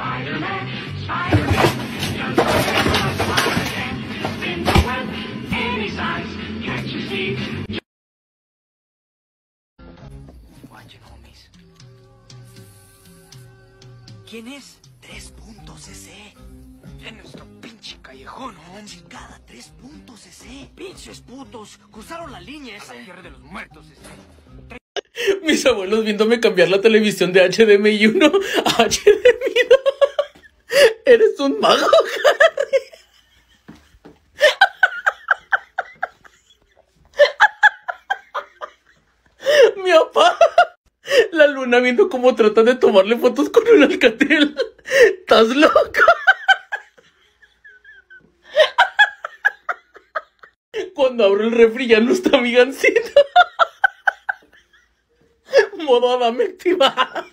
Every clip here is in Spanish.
Spider-Man, Spider-Man, just like a Spider-Man. In the web, any size, can't you see? Watch it, homies. ¿Quién es? 3.cc. En nuestro pinche callejón, hombre. Chingada, 3.cc. Pinches putos. Cruzaron la línea esa tierra de los muertos, Mis abuelos viéndome cambiar la televisión de HDMI 1 a HDMI 2. Eres un mago, Harry. Mi papá. La luna viendo cómo tratan de tomarle fotos con un Alcatel. ¿Estás loco? Cuando abro el refri ya no está mi gancito. Modo Adame activado.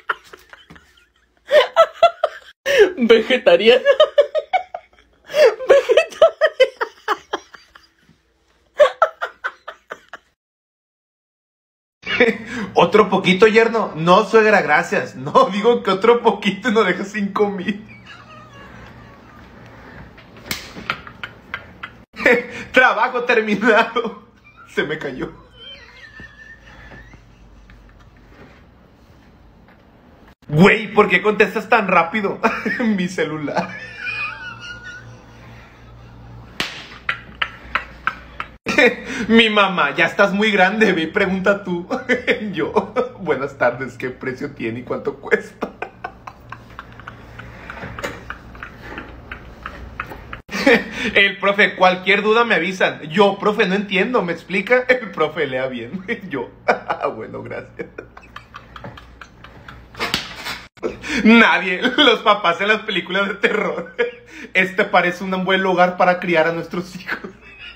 Vegetariano. ¿Otro poquito, yerno? No, suegra, gracias. No, digo que otro poquito no deja 5,000. Trabajo terminado. Se me cayó. Güey, ¿por qué contestas tan rápido? Mi celular. Mi mamá, ya estás muy grande, ve y pregunta tú. Yo, buenas tardes, ¿qué precio tiene y cuánto cuesta? El profe, cualquier duda me avisan. Yo, profe, no entiendo, ¿me explica? El profe, lea bien. Yo, bueno, gracias. Nadie, los papás en las películas de terror. Este parece un buen lugar para criar a nuestros hijos.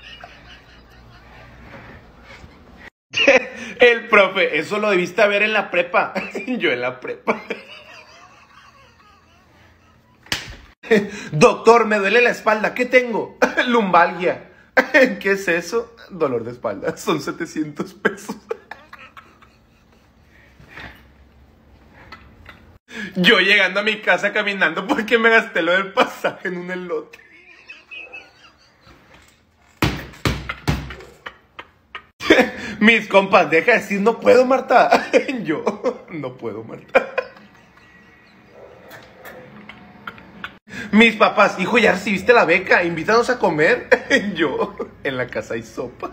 El profe, eso lo debiste ver en la prepa. Yo en la prepa. Doctor, me duele la espalda. ¿Qué tengo? Lumbalgia. ¿Qué es eso? Dolor de espalda. Son 700 pesos. Yo llegando a mi casa caminando porque me gasté lo del pasaje en un elote. Mis compas, deja de decir no puedo, Marta. Yo no puedo, Marta. Mis papás, hijo, ya recibiste la beca, invítanos a comer. Yo, en la casa hay sopa.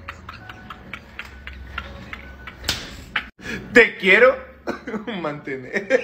Te quiero mantener.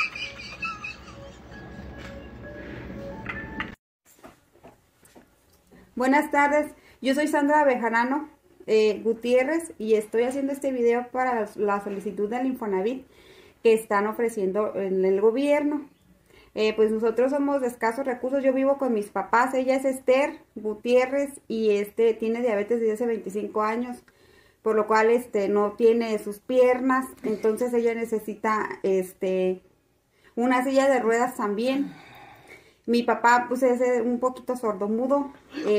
Buenas tardes, yo soy Sandra Bejarano Gutiérrez y estoy haciendo este video para la solicitud del Infonavit que están ofreciendo en el gobierno. Pues nosotros somos de escasos recursos. Yo vivo con mis papás. Ella es Esther Gutiérrez y tiene diabetes desde hace 25 años, por lo cual no tiene sus piernas. Entonces ella necesita una silla de ruedas también. Mi papá pues es un poquito sordomudo.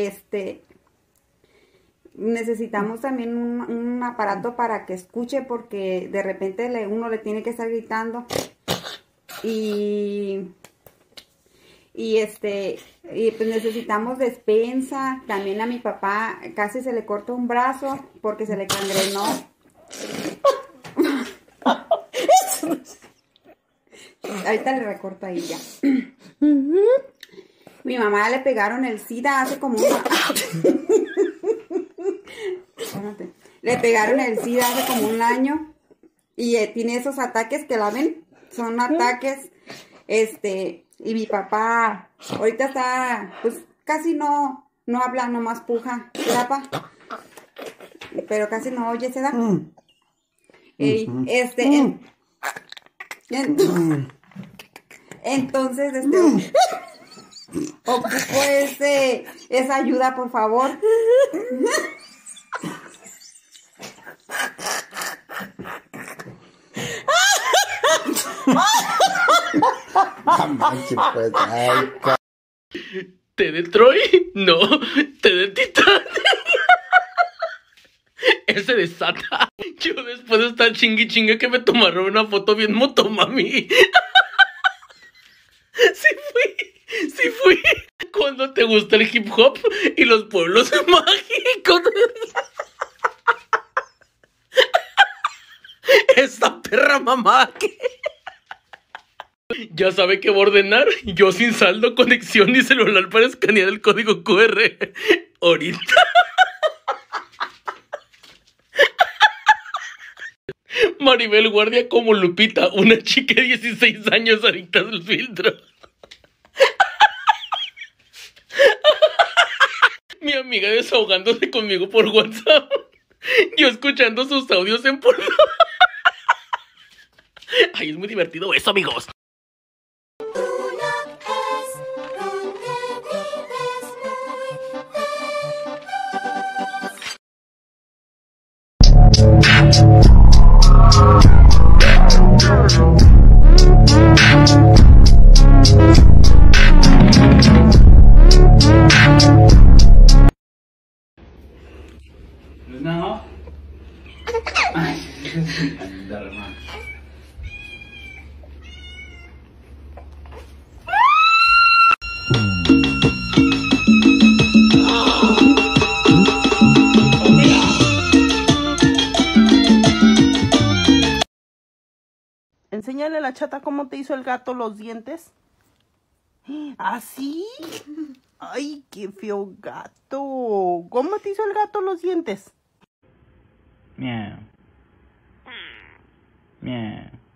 Necesitamos también un aparato para que escuche, porque de repente uno le tiene que estar gritando. Y pues necesitamos despensa. También a mi papá casi se le corta un brazo porque se le cangrenó. Ahorita le recorto ahí ya. Mi mamá le pegaron el SIDA hace como le pegaron el SIDA hace como un año y tiene esos ataques que la ven. Son ataques, y mi papá ahorita está, pues casi no habla, nomás puja, ¿verdad, pa? Pero casi no oye, ¿se da? Entonces, ocupo esa ayuda, por favor. ¿Té de Troy? No, té de Titán. Ese de Sata. Yo después de estar chingui chingue que me tomaron una foto bien motomami. Cuando te gusta el hip hop y los pueblos mágicos. Esta perra mamá que... Ya sabe qué va a ordenar. Yo sin saldo, conexión ni celular para escanear el código QR. Ahorita. Maribel Guardia como Lupita, una chica de 16 años adicta al filtro. Mi amiga desahogándose conmigo por WhatsApp. Yo escuchando sus audios en porno. Ay, es muy divertido eso, amigos. No. Ay, andar más. Enséñale a la chata cómo te hizo el gato los dientes. ¿Así? Ay, qué feo gato. ¿Cómo te hizo el gato los dientes? Miau. Miau.